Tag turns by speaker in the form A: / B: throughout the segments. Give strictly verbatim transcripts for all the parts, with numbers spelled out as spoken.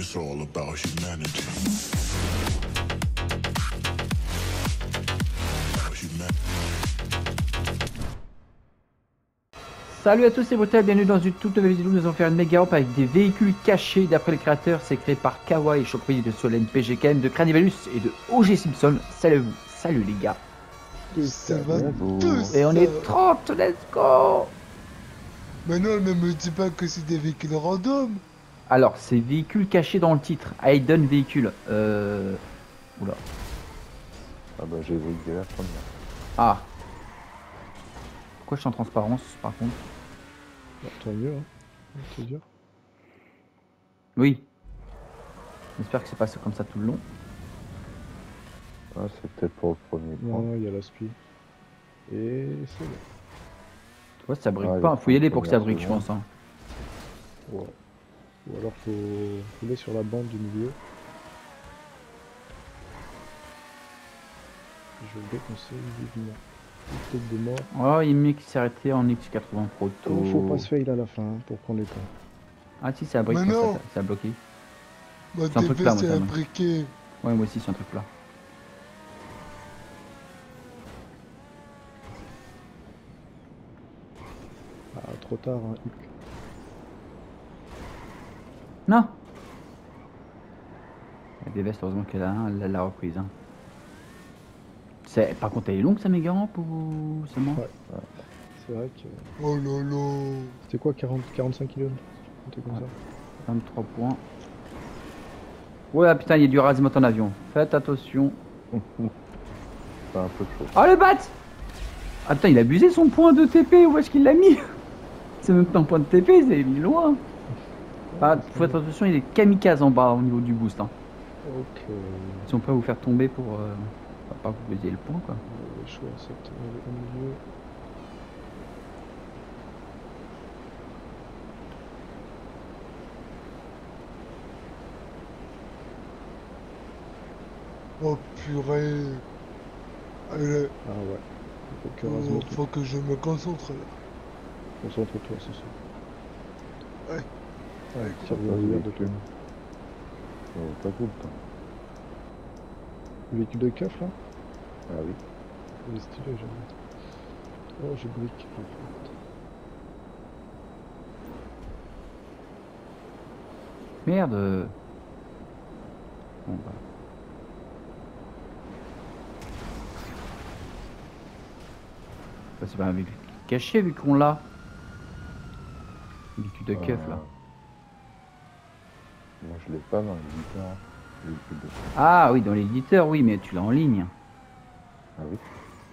A: It's all about humanity.
B: Salut à tous, c'est Brutal, bienvenue dans une toute nouvelle vidéo. Nous allons faire une méga rampe avec des véhicules cachés. D'après le créateur, c'est créé par Kawaii, Chocopi de Solène, P G K M, de Cranivalus et de O G Simpson. Salut vous, salut les gars.
C: Ça va tous.
B: Et on est trente, let's go.
C: Mais non, ne me dis pas que c'est des véhicules random.
B: Alors, c'est véhicules cachés dans le titre. Hayden véhicule. Euh... Oula.
D: Ah bah j'ai vu dès la première.
B: Ah. Pourquoi je suis en transparence par contre?
E: Bah, tant mieux, hein. C'est dur.
B: Oui. J'espère que c'est passé comme ça tout le long.
D: Ah c'est peut-être pour le premier point.
E: Non, il y a la spi. Et c'est bon.
B: Tu vois, ça brique
D: Ah,
B: pas. Faut y aller pour que ça
D: première
B: brique, je
D: seconde.
B: pense. Hein.
E: Ouais. Ou alors faut rouler sur la bande du milieu. Je le déconseille vivement. Peut-être de mort.
B: Oh, il est mieux qu'il s'est arrêté en X quatre-vingts Proto.
E: Oh, faut pas se fail à la fin hein, pour prendre les points.
B: Ah si, c'est à brique,
C: Mais
B: ça,
C: non.
B: ça, ça a bloqué.
C: Mon
B: C'est un truc
C: T V
B: plat, moi,
C: c'est
B: ça,
C: un
B: moi.
C: briquet.
B: Ouais, moi aussi, c'est un truc plat.
E: Ah, trop tard, hein. Huc.
B: Non. Il y a des vestes, heureusement qu'elle a un, elle l'a reprise. Hein. Par contre, elle est longue sa méga rampe ou c'est moi?
E: Ouais. C'est vrai que.
C: Oh lolo.
E: C'était quoi, quarante, quarante-cinq kilomètres? Un truc comme
B: Ouais.
E: ça.
B: vingt-trois points. Ouais, ah, putain, il y a du razimot en avion. Faites attention.
D: C'est un peu chaud.
B: Oh le bat. Ah putain, il a abusé son point de T P. Où est-ce qu'il l'a mis? C'est même pas un point de T P, il l'a mis loin. Ah, faut faire attention, il est kamikaze en bas au niveau du boost. Hein.
E: Ok.
B: Ils sont prêts à vous faire tomber pour euh, pas que vous ayez le point quoi.
E: Le choix, c'est au milieu.
C: Oh purée. Allez,
E: Ah ouais. Faut que
C: oh,
E: Razmo
C: faut que je me concentre là.
E: concentre-toi, c'est ça.
C: Ouais.
E: Ouais, tire
D: Pas
E: le
D: de
E: véhicule.
D: véhicule. Oh, pas tout le temps.
E: Le véhicule de keuf là?
D: Ah oui.
E: Il est stylé, j'aime. Oh, j'ai brique en fait.
B: Merde. Bon bah. Bah, c'est pas un véhicule caché vu qu'on l'a. Véhicule de keuf là.
D: Euh, Moi je l'ai pas dans l'éditeur. Véhicule de...
B: Ah oui, dans l'éditeur, oui, mais tu l'as en ligne.
D: Ah oui.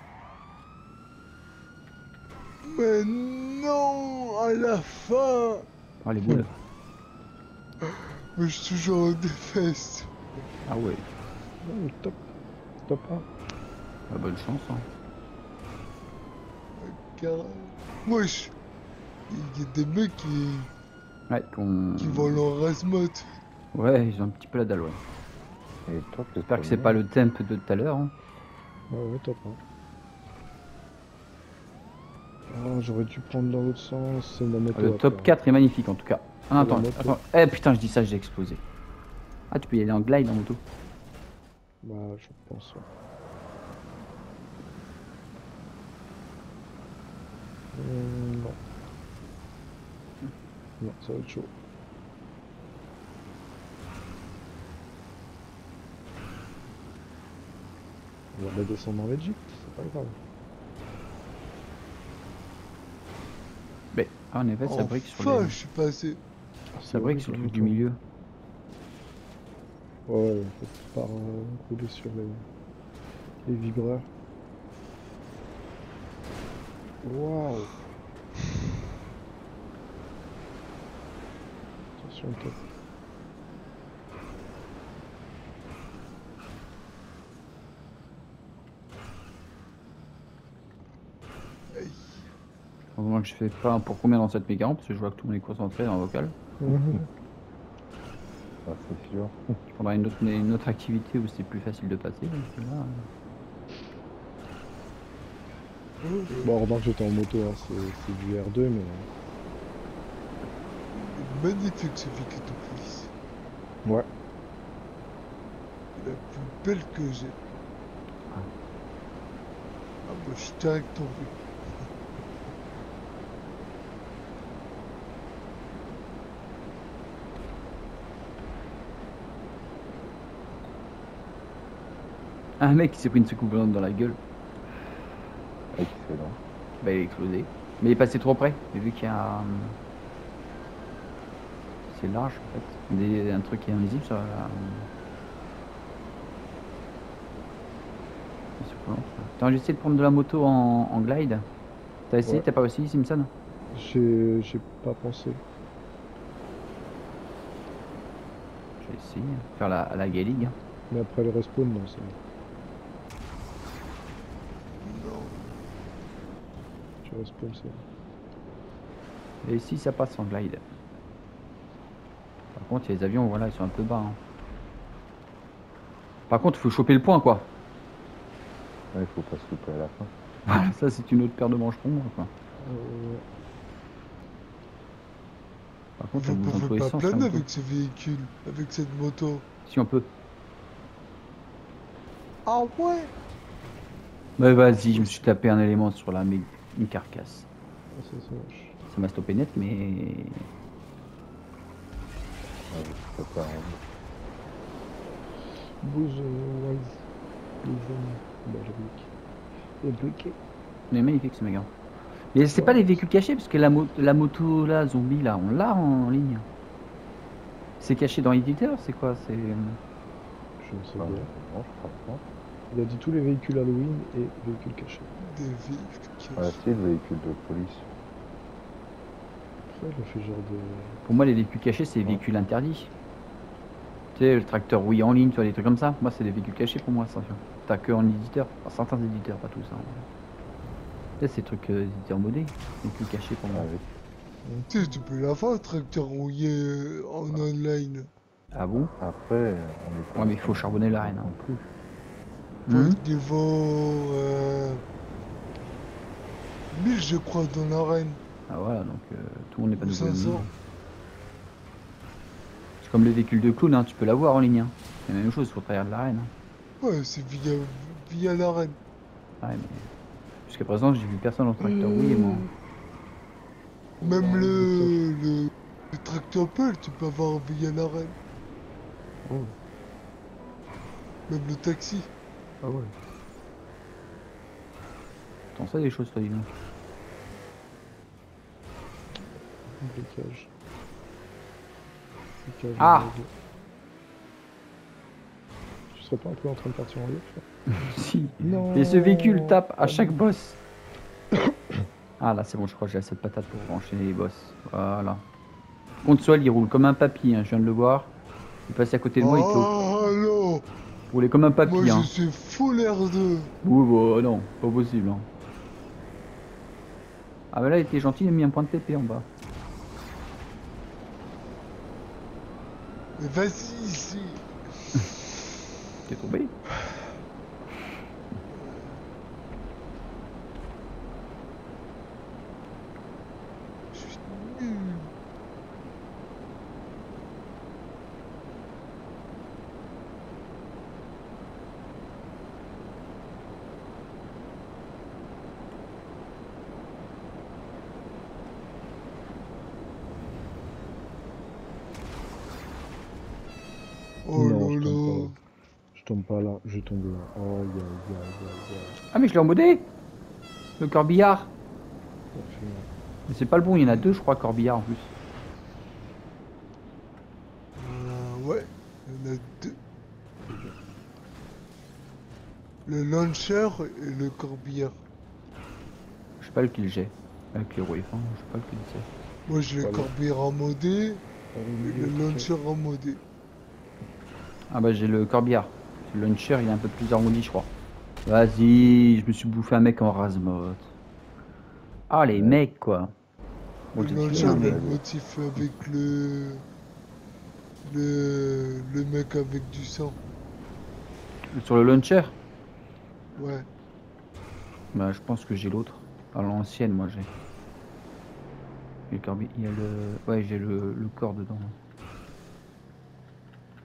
C: Mais non, à la fin.
B: Oh les boules.
C: Mais je suis toujours en défense.
B: Ah ouais.
E: Oh, top. Top un.
B: Bah, bonne chance. Hein.
C: Car... Wesh. Il y a des mecs qui,
B: Ouais, qu'on.
C: qui volent en Razmot.
B: Ouais, ils ont un petit peu la dalle, ouais.
D: Et toi t'es
B: J'espère que c'est pas le temp de tout à l'heure. Hein.
E: Ouais, ouais, top un. Oh, j'aurais dû prendre dans l'autre sens, c'est ma moto.
B: Le top
E: après.
B: quatre est magnifique en tout cas. Ah, non,
E: La
B: attends,
E: moto.
B: attends. Eh putain, je dis ça, j'ai explosé. Ah, tu peux y aller en glide en moto.
E: Bah, je pense, ouais. Hum, non. Non, ça va être chaud. On va la descendre en Belgique, c'est pas grave.
B: Mais, ah, en effet, ça brique sur
C: Enfin,
B: les...
C: je suis passé.
B: Ça brique sur le truc du
E: milieu.
B: milieu.
E: Ouais, faut pas euh, rouler sur les, les vibreurs. Waouh! Attention, top.
B: Heureusement que je fais pas un pour combien dans cette méga rampe, parce que je vois que tout le monde est concentré dans le vocal.
D: Ah, c'est sûr.
B: Il faudra une autre, une autre activité où c'est plus facile de passer. Parce que là, euh...
E: Bon, remarque, j'étais en moto, hein, c'est du R deux, mais.
C: Magnifique ce véhicule de police.
E: Ouais.
C: La plus belle que j'ai. Ah bah je suis direct tombé.
B: Un mec qui s'est pris une soucoupe volante dans la gueule.
D: Excellent.
B: Bah il est explosé. Mais il est passé trop près. J'ai vu qu'il y a un... C'est large en fait. Des... Un truc qui est invisible sur la... Attends, j'ai essayé de prendre de la moto en, en glide. T'as essayé,
E: Ouais.
B: t'as pas réussi, Simpson?
E: J'ai j'ai pas pensé.
B: Je vais essayer. Faire la, la Gay League.
E: Mais après le respawn, non, c'est bon.
C: Non.
E: Tu respawn, c'est bon.
B: Et ici, ça passe en glide. Par contre, il y a les avions, voilà, ils sont un peu bas. Hein. Par contre, il faut choper le point, quoi.
D: Ouais, il faut pas se louper à la fin.
B: Voilà, ça, c'est une autre paire de manches pour moi, quoi.
E: Euh,
B: Par contre,
C: Vous
B: ça bouge dans tous
C: pouvez
B: les
C: pas
B: sens.
C: planer
B: là, un peu.
C: avec ce véhicule, avec cette moto.
B: Si on peut.
C: Ah ouais.
B: Mais vas-y, je me suis tapé un élément sur la mé- une carcasse.
E: ah, ça, c'est moche.
B: Ça m'a stoppé net, mais...
D: Ouais, je peux pas rendre.
E: Bouge, euh, Wise. Les amis. Bah, j'ai bloqué. Et bloqué.
B: Il est magnifique, ce méga. Mais c'est
E: Ouais.
B: pas les véhicules cachés, parce que la, mo la moto, là, zombie, là, on l'a en ligne. C'est caché dans l'éditeur, c'est quoi? C'est...
E: Je ne sais
D: Ah,
E: bien.
D: non, je crois pas.
E: Il a dit tous les véhicules Halloween et véhicules cachés.
C: Des véhicules qui
D: Ah, si, le véhicule de police.
E: Ça, il a fait genre de...
B: Pour moi, les véhicules cachés, c'est les véhicules interdits. Tu sais, le tracteur, oui, en ligne, tu vois, des trucs comme ça. Moi, c'est des véhicules cachés pour moi, ça. T'as que en éditeur. Enfin, certains éditeurs, pas tous. Hein. Tu sais, c'est des trucs euh, éditeurs modés. Véhicules cachés pour moi.
D: Ah oui.
C: Tu sais, tu peux la faire, tracteur rouillé euh, en online.
B: Ah bon?
D: Après, on est pas...
B: Ouais, mais il faut charbonner l'arène.
D: non
B: Hein.
D: plus.
C: Faut
B: Hum
C: être niveau euh, mille, je crois, dans l'arène.
B: Ah voilà, donc euh, tout le monde n'est pas
C: Ou
B: nouveau.
C: cinq cents.
B: C'est comme les véhicules de clown, hein, tu peux l'avoir en ligne. Hein. C'est la même chose, il faut travers de l'arène. Hein.
C: Ouais, c'est via, via l'arène.
B: Ouais, mais jusqu'à présent, j'ai vu personne dans le tracteur rouillé, moi.
C: Même
E: Ouais,
C: le, le, le tracteur Peul, tu peux avoir via l'arène.
E: Oh.
C: Même le taxi.
E: Ah ouais.
B: T'en sais des choses, toi, dis donc.
E: Blocage. Blocage
B: Ah.
E: en règle. Tu serais pas un peu en train de partir en live?
B: Si.
E: Non.
B: Et ce véhicule tape à
E: Ah
B: chaque
E: non.
B: boss. Ah là, c'est bon, je crois que j'ai assez de patates pour enchaîner les boss. Voilà. Contre Sol, il roule comme un papy, hein, je viens de le voir. Il passe à côté de moi, il peut
C: Oh, allô.
B: rouler comme un
C: Moi,
B: papy. Hein.
C: je suis full R deux.
B: Oui, bah non, pas possible. Hein. Ah bah là, il était gentil, il a mis un point de T P en bas.
C: Mais vas-y ici.
B: T'es tombé?
C: Je suis nul. Oh
E: Non,
C: là
E: je tombe pas
C: là.
E: là. Je tombe pas là, je tombe là. Oh, ya, ya, ya, ya.
B: Ah mais je l'ai embodé. Le corbillard.
E: Ça fait mal.
B: Mais c'est pas le bon, il y en a deux, je crois, corbillard en plus.
C: Euh, ouais, il y en a deux. Le launcher et le corbillard.
B: Je sais pas lequel j'ai. Avec les roues F un, je sais pas lequel c'est.
C: Moi j'ai le
E: Pas bon.
C: corbillard en modé
E: Ah,
C: et
E: oui,
C: le
E: ok.
C: launcher en modé.
B: Ah bah j'ai le corbillard. Le launcher, il est un peu plus arrondi, je crois. Vas-y, je me suis bouffé un mec en rase-motte. Ah les
D: Ouais.
B: mecs, quoi. Bon,
C: Le
B: j'ai
C: launcher,
B: tué un
C: il a
B: mec.
C: le motif avec le... le... le mec avec du sang.
B: Sur le launcher,
C: Ouais.
B: bah je pense que j'ai l'autre. À l'ancienne, moi j'ai. Et le corbi... Il y a le... Ouais, j'ai le... le corps dedans.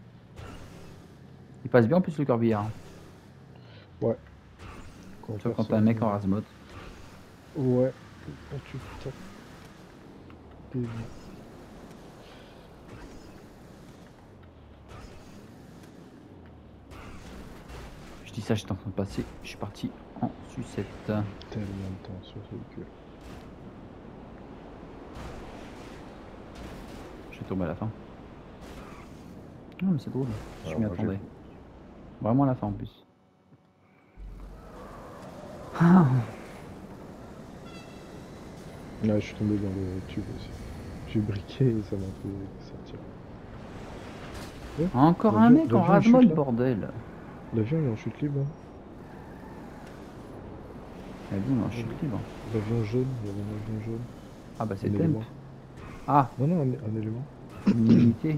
B: passe bien en plus le corbillard.
E: Ouais.
B: Sauf quand t'as un mec en razmot.
E: Ouais. Quand tu tapes. Des...
B: Je dis ça, j'étais en train de passer. Je suis parti en sucette.
E: Tellement de temps sur ce véhicule.
B: Je vais tomber à la fin. Non mais c'est drôle. Je
D: Alors,
B: m'y
D: moi, j'ai-
B: attendais. Vraiment à la fin en plus. Ah.
E: Là, je suis tombé dans le tube aussi. J'ai briqué et ça m'a fait sortir.
B: Encore
E: L'avion-
B: un mec en
E: l'avion, il
B: razmot,
E: chute, là.
B: bordel.
E: L'avion il est en chute libre. Hein.
B: L'avion est en chute libre.
E: L'avion jaune, il y avait un avion jaune.
B: Ah bah c'est
E: Un
B: temp.
E: élément.
B: Ah,
E: Non, non, un, un élément.
B: une unité.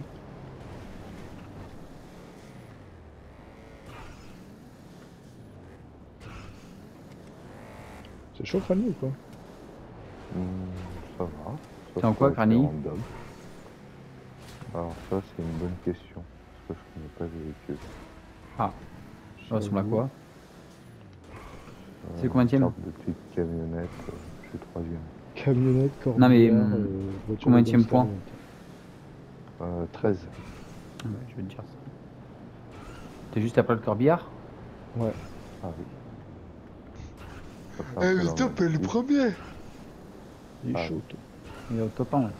E: C'est chaud, Crani ou quoi?
D: Hmm, ça va. Ça,
B: C'est en quoi,
D: c'est
B: Granny?
D: random. Alors ça, c'est une bonne question. Parce que je connais pas les véhicules.
B: Ah, ça ressemble à
E: J'avoue.
B: quoi?
D: Euh,
B: C'est combienième?
D: Une sorte de petite camionnette. euh, je suis troisième.
E: Camionnette, corbillard,
B: Non, mais, hum,
E: euh, voiture
B: combienième
E: de
B: point?
E: gangster,
D: Euh, treize.
B: Ah ouais, je vais te dire ça. T'es juste après le corbillard?
E: Ouais.
D: Ah oui. Ça fait un
C: Eh,
D: peu
C: mais
D: dans
C: top
D: le
C: est le
D: style.
C: premier.
E: Il est
D: Ah.
E: chaud, toi.
B: Il est au top un, ouais.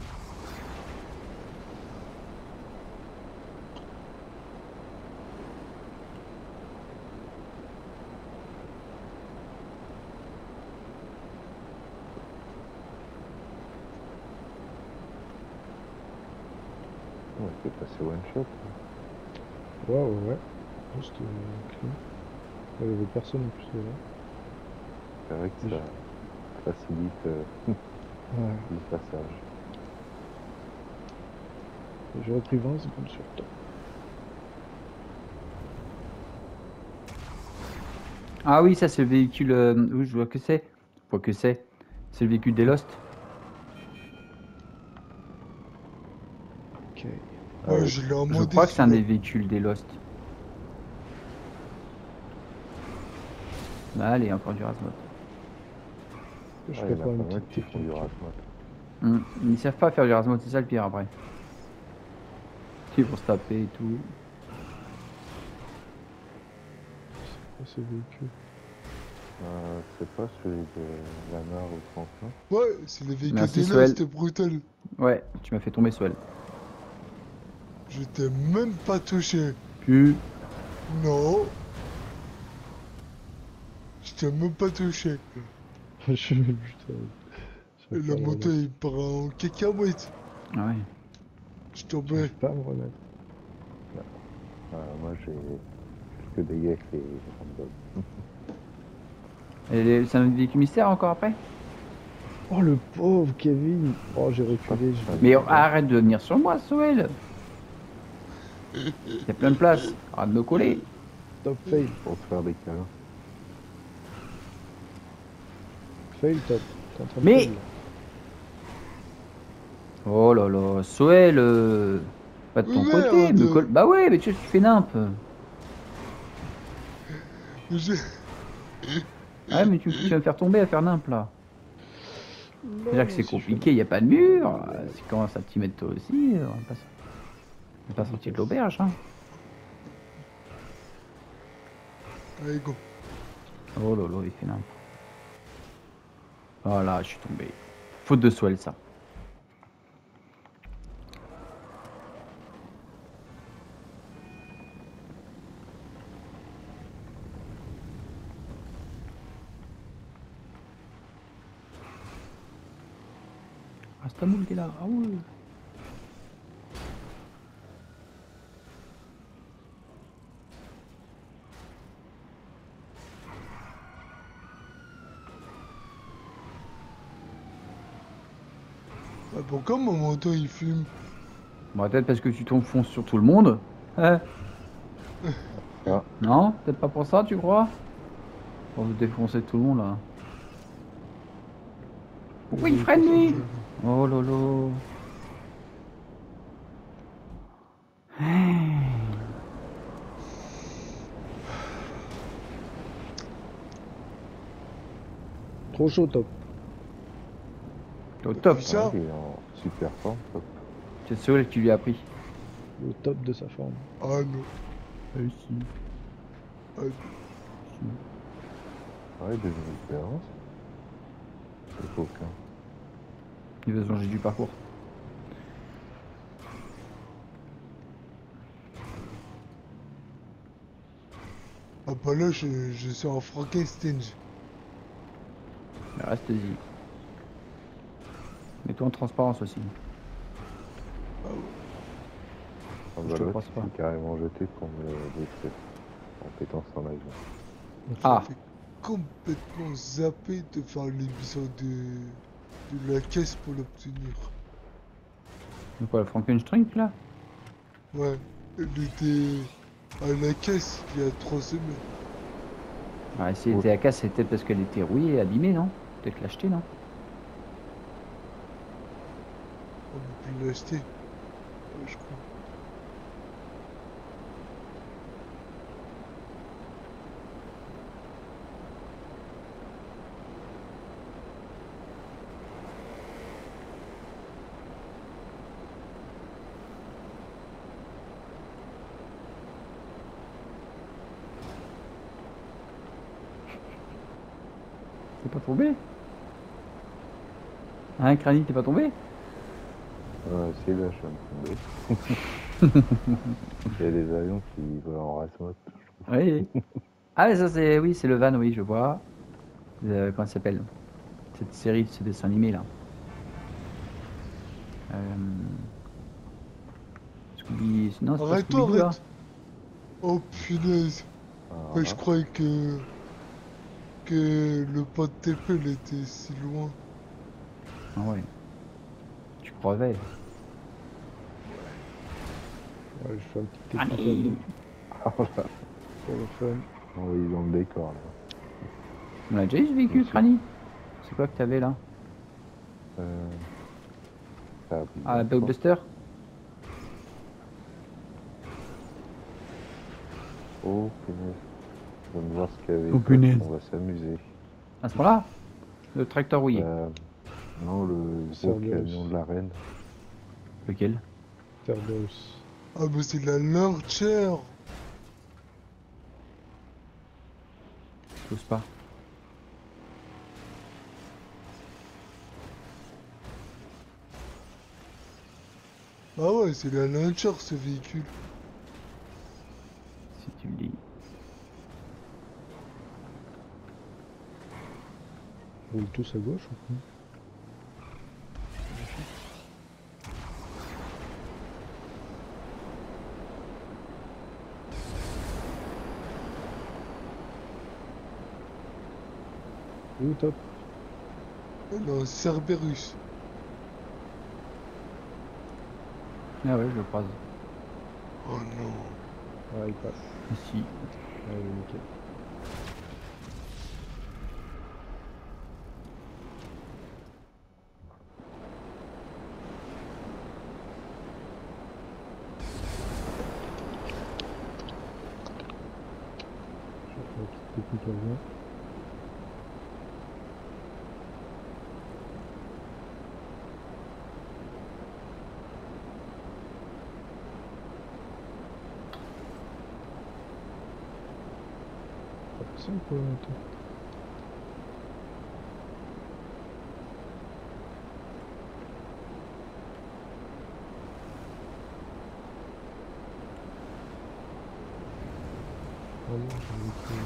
D: Ouais, c'est passé one shot.
E: Ouais, ouais, ouais. Juste euh, clean. Il y avait personne en plus là.
D: C'est vrai que ça facilite euh,
E: Ouais.
D: le passage.
E: J'ai repris vingt secondes sur toi.
B: Ah oui, ça c'est le véhicule. Euh, oui, je vois que c'est. Je vois que c'est. C'est le véhicule des Lost.
E: Ok.
D: Ah
C: Ouais,
D: oui.
C: je l'ai en
B: Je
C: mode.
B: crois que c'est un des véhicules des Lost. Bah, allez, encore du razmot.
E: Je
D: Ah,
E: fais
D: il y en a
E: pas
D: pas
E: une
D: mal
E: petite
D: qui font du
E: technique.
D: razmot.
B: Hum, Ils savent pas faire du razmot, c'est ça le pire après. Ils vont se taper et tout.
E: C'est quoi ce véhicule?
D: Euh, c'est pas celui de Lamar ou trente-neuf.
C: Ouais, c'est les véhicules
B: Merci,
C: des
B: Swell.
C: là, c'était brutal.
B: Ouais, tu m'as fait tomber Swell.
C: Je t'ai même pas touché.
B: Puis,
C: Non. Je t'ai même pas touché.
E: Je suis même putain.
C: Et la moto, il part en cacahuète.
B: ah ouais.
C: Je tombais.
E: J'arrive pas à me remettre.
D: Euh, moi, j'ai quelques dégâts avec les randoms.
B: Et les- c'est un véhicule mystère encore après?
E: Oh le pauvre Kevin. Oh j'ai reculé. je-
B: Mais arrête de venir sur moi, Swell. Il y a plein de place. Arrête de me coller.
E: Top fail.
D: Pour te faire des câlins.
E: Fail top. T'es en train de
B: Mais-
E: fail, là.
B: Oh là là, Swell. euh, Pas de ton
C: Merde.
B: côté. Me colle... Bah ouais, mais tu, tu fais nimp.
C: Je-
B: Ah ouais, mais tu, tu vas me faire tomber à faire nimp là.
E: Non,
B: Déjà que c'est
E: si je fais-
B: compliqué, il n'y a pas de mur. euh, Si tu commences à t'y mettre toi aussi, euh, on va pas, s- on va pas sortir de l'auberge. Hein.
C: Allez, go.
B: Oh là là, il fait nimp. Oh là, je suis tombé. Faute de Swell, ça. Ah, Stamoul qui est là. Ah ouais.
C: Ah, pourquoi mon moto il fume?
B: Bon, peut-être parce que tu t'enfonces sur tout le monde. Hein?
D: Ah.
B: Non, peut-être pas pour ça, tu crois? Pour vous défoncer tout le monde là. Pourquoi il freine lui? Oh là là.
E: Trop chaud, top.
B: T'es au top.
C: Puis ça,
D: Ouais, il est en super forme. Top.
B: C'est ce que tu lui as appris.
E: Au top de sa forme.
C: ah non.
B: Oui, si.
C: Ah, non.
D: Ouais, deux minutes d'avance. C'est aucun.
B: Il veut changer du parcours.
C: Ah bah là, je, je suis en Frankenstein.
B: Mais reste-y. Mets-toi en transparence aussi.
C: Ah ouais.
D: Ah,
B: Je
D: bah,
B: te
D: là,
B: crois
D: tu
B: pas.
D: t'es carrément jeté pour me détruire. Compétence en avion.
B: Ah.
C: Ça fait complètement zappé de faire l'émission de, de la caisse pour l'obtenir.
B: Donc quoi, le Frankenstein là?
C: Ouais, elle était à la caisse il y a trois semaines.
B: Ouais, si elle était à casse, c'est peut-être parce qu'elle était rouillée et abîmée, non? Peut-être l'acheter, non?
C: On peut l'acheter. Ouais, je crois.
B: T'es pas tombé? Hein, Crani, t'es pas tombé?
D: Ouais, si, là, je viens de tomber. Il y a des avions qui volent en race mode.
B: Oui. Ah, mais ça, c'est. Oui, c'est le van, oui, je vois. Euh, comment ça s'appelle? Cette série, ce dessin animé là. Euh... Scooby. Non, c'est pas
C: Arrête-toi,
B: Scooby-Doo là.
C: arrête! Oh punaise!
D: Ah,
C: Ouais, je croyais que... que le pot de T P il était si loin.
B: Ah ouais. Tu crevais.
E: Ouais, je fais un petit
B: Allez.
E: technique
D: ah, là.
E: pour le fun.
D: Oh, il est dans le décor, là.
B: On a déjà eu ce véhicule,
D: Monsieur.
B: Crani? C'est quoi que t'avais là?
D: Euh... Ça a pris
B: Ah,
D: bien, quoi.
B: Blockbuster?
D: Oh, punaise. On va voir ce qu'il y avait.
B: Oh, punaise.
D: On va s'amuser.
B: À ce moment-là? Le tracteur rouillé.
D: Euh, non, le gros
E: Cerberus.
D: camion de la reine.
B: Lequel?
E: Cerberus.
C: Ah mais c'est de la Launcher!
B: J'ose pas.
C: Ah ouais, c'est la Launcher ce véhicule.
B: Si tu le dis.
E: Roule tous à gauche ou quoi? Oui, top.
C: Non, Cerberus.
B: Ah ouais, je le croise.
C: Oh non.
E: Ouais, il passe.
B: Ici.
E: Allez, nickel. Je vais faire une petite technique avion. Pas passé ou quoi, toi? Ah non, j'en ai plus.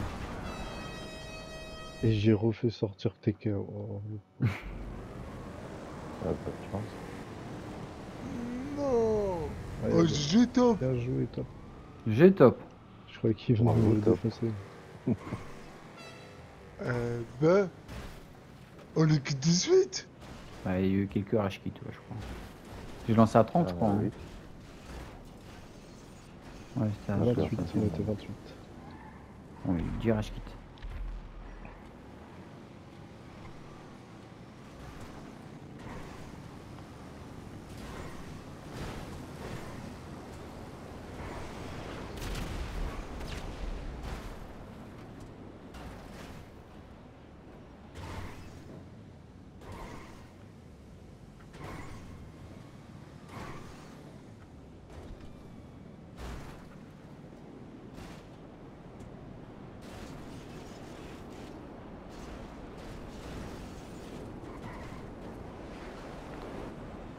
E: Et j'ai refait sortir T K. Oh, le-
D: Ah, pas de chance.
C: Non.
E: Ouais,
C: Oh,
E: bah,
C: j'ai top.
E: bien joué, top.
B: J'ai top.
E: Je croyais qu'il venait
D: Bravo,
E: de me
D: top.
E: défoncer.
C: Euh, bah... On est que dix-huit.
B: Bah, il y a eu quelques rage quits, ouais, je crois. J'ai lancé à trente, je
D: Ah,
B: crois. hein.
D: oui.
B: Ouais, c'était à
D: Ah,
E: vingt-huit,
D: d'accord.
E: on était vingt-huit.
B: On a eu dix rage quits.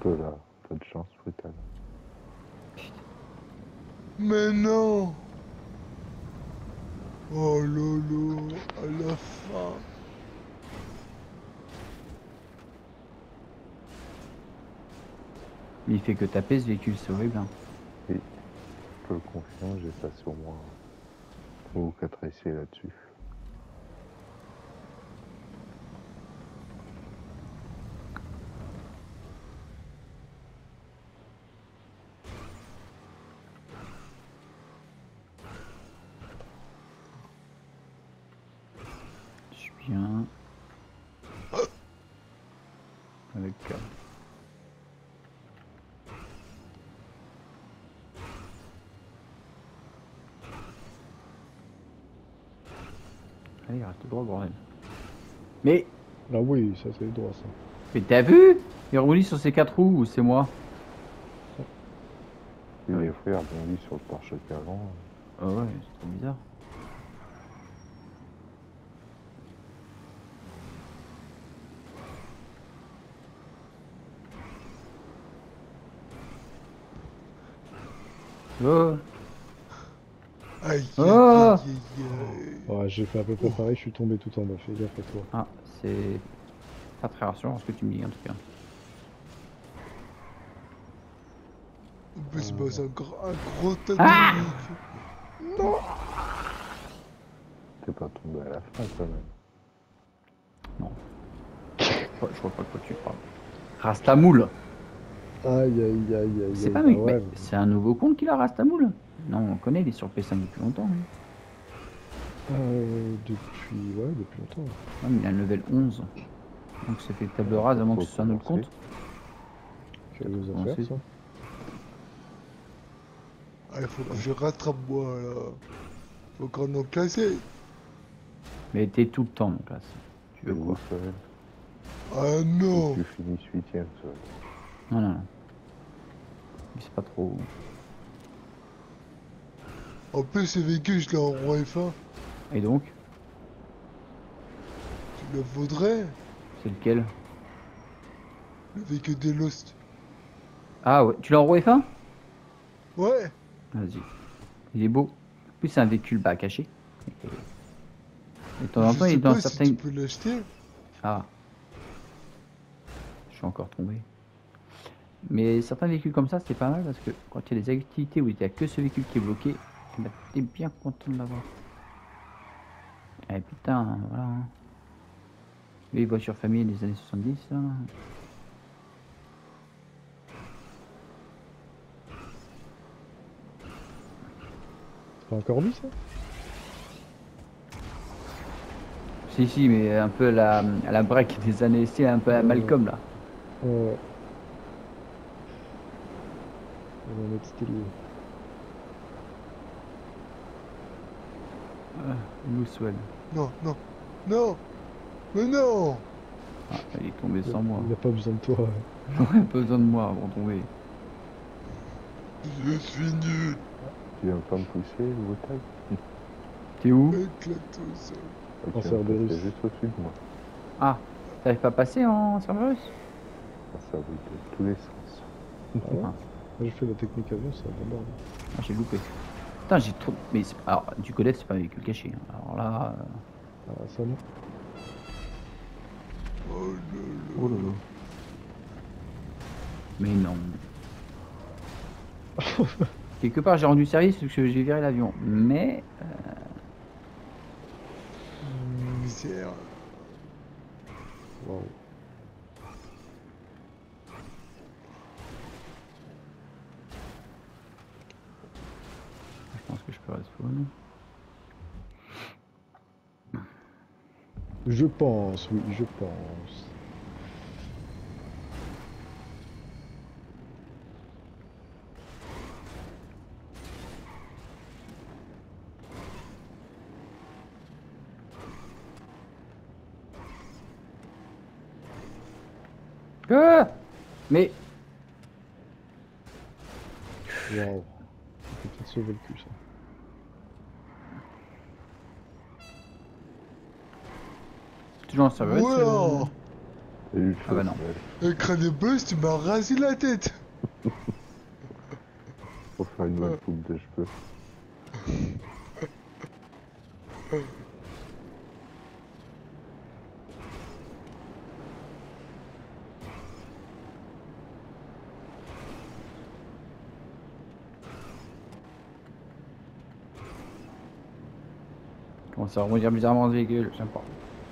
D: peu là. Pas de chance, brutal.
C: Mais non. Oh lolo, à la fin.
B: Il fait que taper ce véhicule, c'est horrible. Hein.
D: Je peux le confirmer, j'ai passé au moins trois ou quatre essais là-dessus.
B: Je suis bien. Avec calme. Allez, reste droit, bordel. Mais,
E: Ah oui, ça c'est droit ça.
B: mais t'as vu? Il rebondit sur ses quatre roues ou c'est moi?
D: Et les frères rebondissent sur le pare-choc avant.
B: Ah ouais, c'est trop bizarre. Oh,
C: Aïe, aïe,
B: Oh.
C: aïe, aïe, aïe.
E: Ouais, j'ai fait à peu près pareil, je suis tombé tout en bas, fais gaffe à toi.
B: ah, c'est pas très rassurant ce que tu me dis en tout cas.
C: En plus, bah, c'est encore un gros tas de
B: Ah.
C: véhicules.
D: T'es pas tombé à la fin quand même.
B: Ouais, je vois pas de quoi tu parles. Rastamoul.
E: Aïe aïe aïe aïe
B: C'est
E: aïe,
B: pas
E: bah
B: mec,
E: ouais.
B: mais c'est un nouveau compte qu'il a Rastamoul. Non, on connaît, il est sur P cinq depuis longtemps. Hein.
E: Euh, depuis, ouais, depuis longtemps.
B: Ouais, mais il a un level onze. Donc ça fait table rase avant que ce soit un autre compte.
E: Quelles
B: On
E: affaires
B: sait.
E: ça.
C: Ah, il faut que je rattrape moi là. Faut qu'on en classer.
B: Mais t'es tout le temps en classe. Tu veux
D: Et
B: quoi?
D: vous, Sorel,
C: Ah non.
D: tu finis huitième, Sorel.
B: Non, non, non. Mais c'est pas trop.
C: En plus, ce véhicule, je l'ai en roi F un.
B: Et donc?
C: Tu le vaudrais.
B: C'est lequel?
C: Le véhicule des Lost.
B: Ah ouais, tu l'as en roi F un?
C: Ouais.
B: Vas-y. Il est beau. En plus, c'est un véhicule bas caché. Et de temps en
C: Je
B: temps, il
C: sais
B: est dans
C: pas si
B: certaines.
C: tu peux l'acheter.
B: Ah. Je suis encore tombé. Mais certains véhicules comme ça, c'est pas mal parce que quand il y a des activités où il n'y a que ce véhicule qui est bloqué, bah, t'es bien content de l'avoir. Eh putain, voilà. Les voitures famille des années soixante-dix, là.
E: C'est pas encore lui ça?
B: Si, si, mais un peu la, à la break des années, c'est un peu à Malcolm, là.
E: Ouais. On va mettre stylé.
B: Loosewell.
C: Non, non, non. Mais non.
B: Ah, il est tombé
E: Il
B: sans moi.
E: a pas besoin de toi. ouais.
B: J'aurais pas besoin de moi avant de tomber.
C: Je suis nul.
D: Tu viens pas me pousser, le taille.
B: T'es où?
C: Éclatos.
E: En
D: Tu viens me
E: Cerberus.
D: pousser juste au-dessus de moi.
B: Ah, t'arrives pas à passer en Cerberus?
D: Ah, ça roule de tous les sens.
E: Ah ouais.
B: Ah.
E: Moi j'ai fait la technique avion, ça d'abord.
B: Ah, j'ai loupé. Putain, j'ai trop. Mais c'est- alors, du Codef, c'est pas un véhicule caché. hein. Alors là. euh,
E: Ah ça non.
C: Oh là là.
B: Oh là là. Mais non. Quelque part, j'ai rendu service parce que j'ai viré l'avion. Mais. euh,
C: Misère.
E: Waouh.
B: je pense que je peux respawn.
E: Je pense, oui, je pense.
B: Ah mais.
E: Waouh. C'est peut-être sauver le cul ça.
B: Toujours en Cerberus.
C: Voilà.
D: Et une
B: Ah bah
D: chose,
B: non.
D: ouais,
C: Un crâne bleu, tu m'as rasé la tête.
D: pour faire une bonne coupe de cheveux.
B: Comment ça rebondir bizarrement ce véhicule, j'aime pas.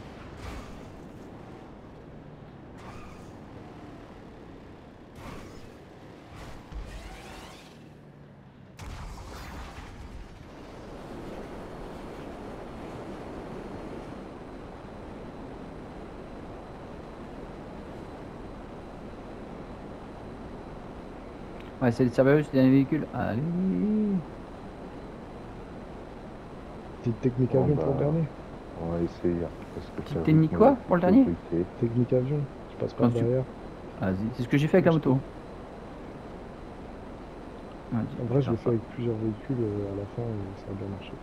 B: Ouais, c'est le Cerberus, c'est le dernier véhicule. Allez.
E: Petite technique
D: Bon,
E: avion
D: bah,
E: pour le dernier.
D: On va essayer. Parce que
B: Petite
D: ça
B: technique
D: rythme
B: quoi,
D: la
B: pour le dernier
D: sécurité.
E: Technique avion, je passe par
B: Quand tu-
E: derrière.
B: Vas-y, c'est ce que j'ai fait avec la moto. Vas-y,
E: En vrai, je
B: faire
E: l'ai
B: ça.
E: fait avec plusieurs véhicules euh, à la fin et ça a bien marché.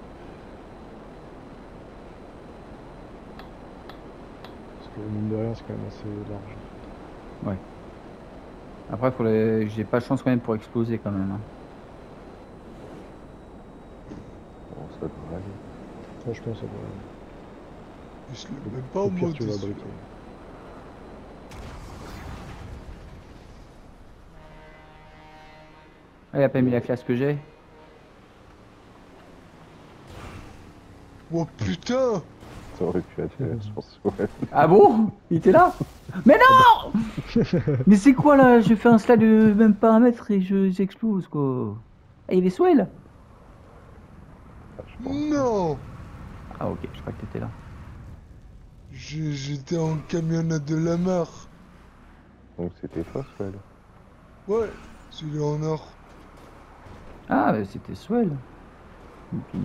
E: Parce que mine de rien, c'est quand même assez large.
B: Après, faut les... j'ai pas de chance quand même pour exploser quand même. hein.
D: Bon, ça devrait aller.
E: Franchement, ça va.
C: Je l'ai même pas
E: Au
C: en
E: pire,
C: mode.
E: tu vas
C: celui-là.
E: briquer.
B: Ah, il a pas mis la classe que j'ai.
C: Oh putain.
D: Ça aurait pu être fait, je pense. Ouais.
B: Ah bon? Il était là? Mais non! Mais c'est quoi là? Je fais un slide de même pas un mètre et je j'explose quoi. Ah, il est swell?
D: Ah, je pense.
C: Non.
B: Ah ok, je crois que t'étais là.
C: J'ai- J'étais en camionnette de la mer.
D: Donc c'était toi, Swell.
C: Ouais, celui en or.
B: Ah, bah, c'était swell. Ok.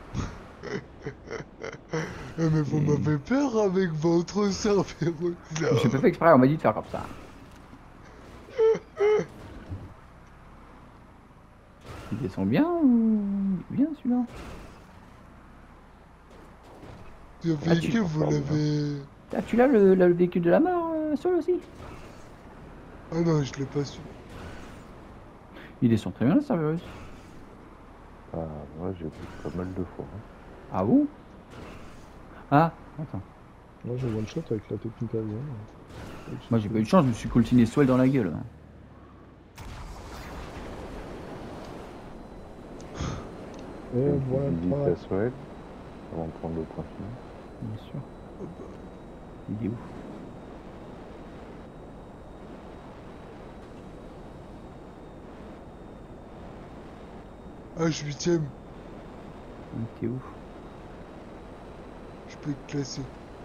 C: Eh, mais vous
B: Et-
C: m'avez peur avec votre Cerberus.
B: J'ai pas fait exprès, on m'a dit de faire comme ça. Il descend bien ou... Il est bien celui-là?
C: Ce
B: Ah, tu
C: véhicule,
D: t'en
C: vous
D: sors bien.
C: l'avez.
B: Ah, tu l'as le, le véhicule de la mort, euh, seul aussi?
C: Ah non, je l'ai pas su.
B: Il descend très bien le Cerberus.
D: Ah, moi j'ai vu pas mal de fois. hein.
B: Ah bon? Ah, attends.
E: Moi, j'ai one shot avec la technique avion.
B: Moi j'ai pas eu de chance, je me suis coltiné swell dans la gueule. hein.
E: Et
D: Une
E: voilà
D: petite
E: le
D: visite
E: travail.
D: à Swell, avant de prendre le point final.
B: Bien sûr. Il est où?
C: Ah, je huitième.
B: T'es où?
C: Je peux être classé.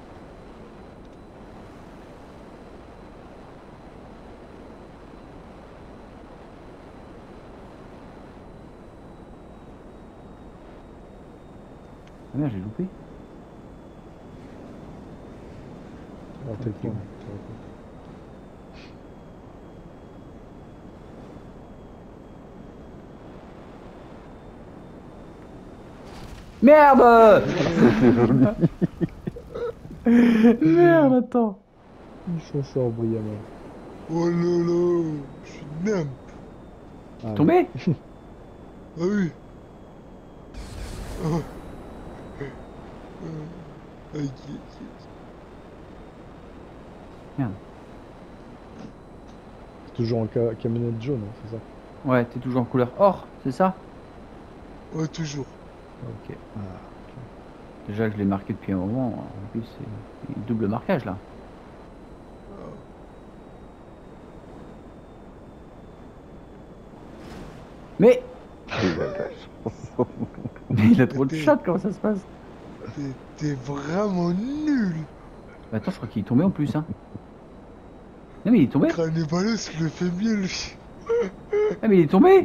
B: Ah merde, j'ai loupé.
E: Ah, technique.
B: Merde! Merde, attends.
E: Il s'en sort brillamment.
C: Oh là là, je suis nimp.
E: Ah,
B: Tombé?
C: Ah oui. Oh. Ah, aïe, aïe,
B: Merde.
E: C'est toujours en ca- camionnette jaune, hein, c'est ça?
B: Ouais, t'es toujours en couleur or, c'est ça?
C: aïe. Ouais, toujours.
B: Ok.
E: Ah,
B: Déjà que je l'ai marqué depuis un moment, en plus c'est un double marquage là. Mais,
D: Il a de la chance.
B: mais il a trop de chat, comment ça se passe?
C: T'es- T'es vraiment nul.
B: Bah, attends, je crois qu'il est tombé en plus, hein. Non mais il est tombé?
C: Cranibalus le fait mieux, lui.
B: Ah mais il est tombé!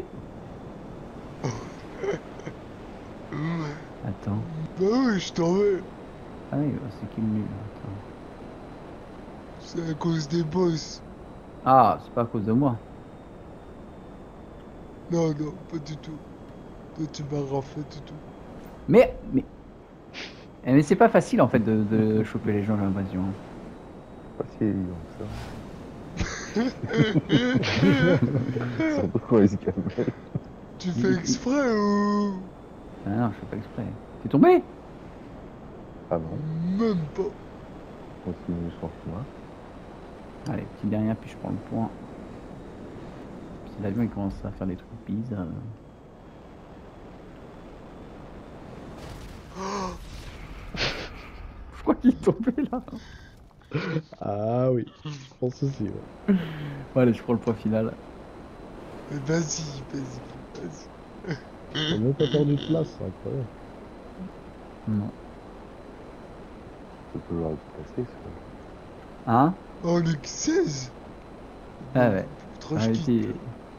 B: Attends.
C: Bah oui, je t'en vais.
B: Ah oui, bah, c'est qui le nul? Attends.
C: C'est à cause des boss.
B: Ah, c'est pas à cause de moi.
C: Non, non, pas du tout. Toi, tu m'as raflé du tout.
B: Mais, mais... Eh, mais c'est pas facile en fait de, de choper les gens, j'ai l'impression.
D: Pas si évident que ça. Surtout quand il se calme.
C: Tu fais exprès ou...
B: Ah non, je fais pas exprès. T'es tombé?
D: Ah non,
C: Même pas.
D: continue son chemin.
B: Allez, petit dernier, puis je prends le point. Si l'avion il commence à faire des trucs bizarres. Je crois qu'il est tombé là.
E: Ah oui, je pense aussi, ouais.
B: Bon, allez, je prends le point final.
C: Mais Vas-y, vas-y, vas-y.
E: On n'a même pas perdu de place, c'est incroyable.
B: Non.
D: Ça peut leur passer, ça.
B: Hein?
C: Oh, le seize.
B: Ah ouais.
C: Trop
B: Ah,
C: quitte.
B: été...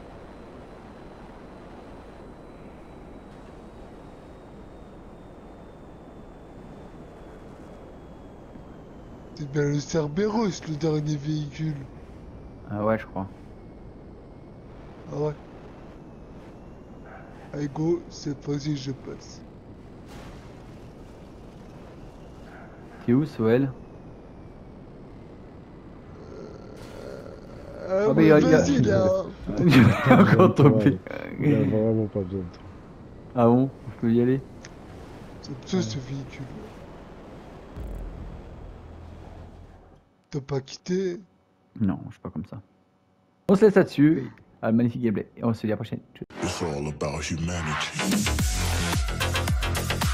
C: C'est bien le Cerberus, le dernier véhicule.
B: ah ouais, je crois.
C: Ah ouais. Allez go, cette fois-ci je passe.
B: T'es où, Soel?
C: Ah
B: Oh, mais
C: ouais,
B: il y a- il y a-
C: vas-y là.
B: Il est encore tombé.
E: Il a vraiment pas besoin de toi.
B: Ah bon? Je peux y aller?
C: C'est ça ce véhicule. T'as pas quitté?
B: Non, je suis pas comme ça. On se laisse là-dessus. Un magnifique gameplay. Et on se dit à la prochaine. Tchuss.
A: It's all about humanity.